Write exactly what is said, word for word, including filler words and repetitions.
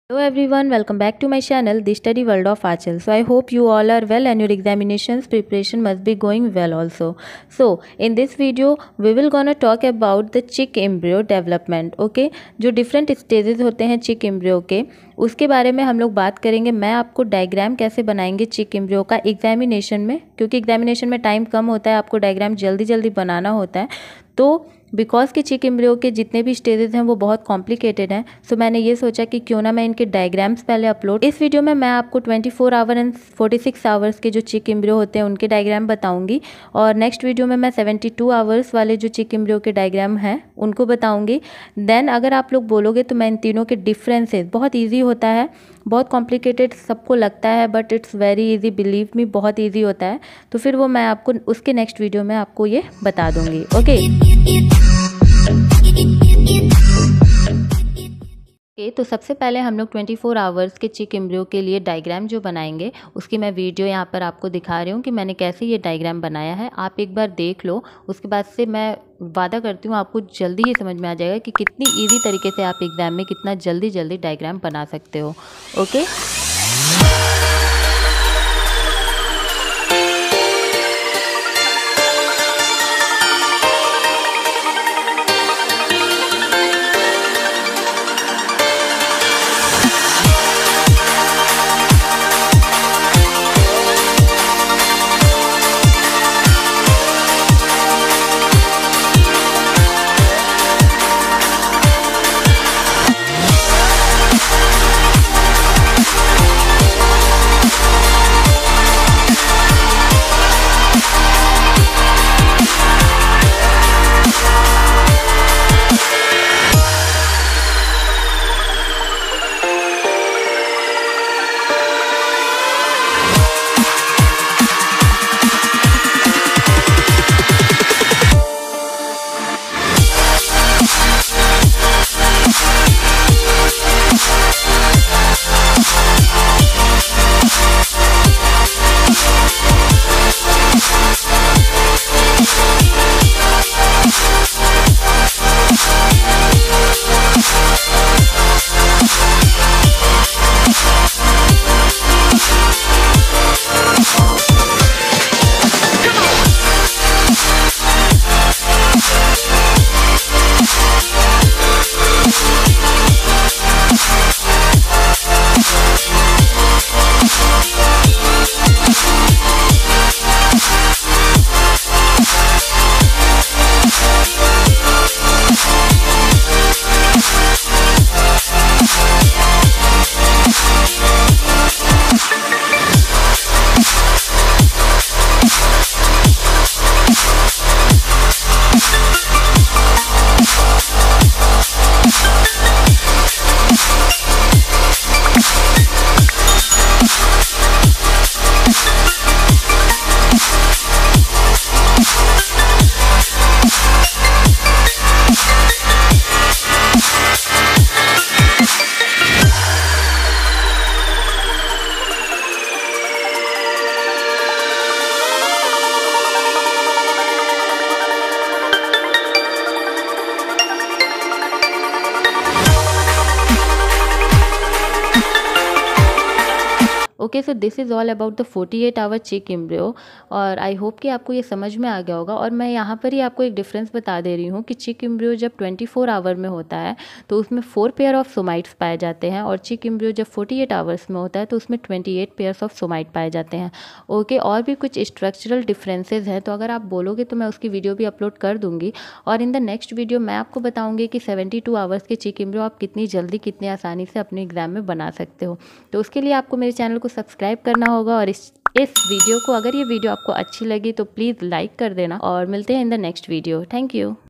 Hello everyone, welcome back to my channel, The Study World of Achal. So I hope you all are well and your examinations preparation must be going well also. So in this video we will gonna talk about the chick embryo development. Okay, जो different stages होते हैं chick embryo के, उसके बारे में हम लोग बात करेंगे। मैं आपको डायग्राम कैसे बनाएंगे चिक एम्ब्रियो का एग्जामिनेशन में, क्योंकि एग्जामिनेशन में टाइम कम होता है, आपको डायग्राम जल्दी जल्दी बनाना होता है। तो बिकॉज के चिक एम्ब्रियो के जितने भी स्टेजेस हैं वो बहुत कॉम्प्लिकेटेड हैं, सो मैंने ये सोचा कि क्यों ना मैं इनके डायग्राम्स पहले अपलोड। इस वीडियो में मैं आपको चौबीस आवर एंड छियालीस आवर्स के जो चिक एम्ब्रियो होते हैं उनके डायग्राम बताऊंगी, और नेक्स्ट वीडियो में मैं बहत्तर आवर्स वाले जो चिक एम्ब्रियो के डायग्राम हैं उनको बताऊंगी। देन अगर आप लोग बोलोगे तो मैं इन तीनों के डिफरेंसेस, बहुत ईजी होता है, बहुत कॉम्प्लिकेटेड सबको लगता है but it's very easy, believe me बहुत इजी होता है, तो फिर वो मैं आपको उसके नेक्स्ट वीडियो में आपको ये बता दूंगी। ओके okay, तो सबसे पहले हम लोग चौबीस आवर्स के चिक एम्ब्रियो के लिए डायग्राम जो बनाएंगे उसकी मैं वीडियो यहाँ पर आपको दिखा रही हूँ कि मैंने कैसे ये डायग्राम बनाया है। आप एक बार देख लो, उसके बाद से मैं वादा करती हूँ आपको जल्दी ही समझ में आ जाएगा कि कितनी इजी तरीके से आप एग्जाम में कितना जल्दी जल्दी डायग्राम बना सकते हो। Okay okay so this is all about the अड़तालीस आवर चिक एम्ब्रियो, और आई होप कि आपको ये समझ में आ गया होगा। और मैं यहाँ पर ही आपको एक डिफरेंस बता दे रही हूँ कि चिक एम्ब्रियो जब चौबीस आवर में होता है तो उसमें फोर पेयर ऑफ सोमाइट्स पाए जाते हैं, और चिक एम्ब्रियो जब अड़तालीस आवर्स में होता है तो उसमें अट्ठाईस पेयर्स ऑफ सोमाइट पाए जाते हैं। ओके और भी कुछ स्ट्रक्चरल डिफरेंसेस हैं, तो अगर आप बोलोगे तो मैं उसकी वीडियो भी अपलोड कर दूँगी, और इन द नेक्स्ट वीडियो मैं आपको बताऊँगी कि बहत्तर आवर्स के चिक एम्ब्रियो आप कितनी जल्दी कितनी आसानी से अपने एग्जाम में बना सकते हो। तो उसके लिए आपको मेरे चैनल को सब्सक्राइब करना होगा, और इस इस वीडियो को, अगर ये वीडियो आपको अच्छी लगी तो प्लीज़ लाइक कर देना, और मिलते हैं in the next video. Thank you.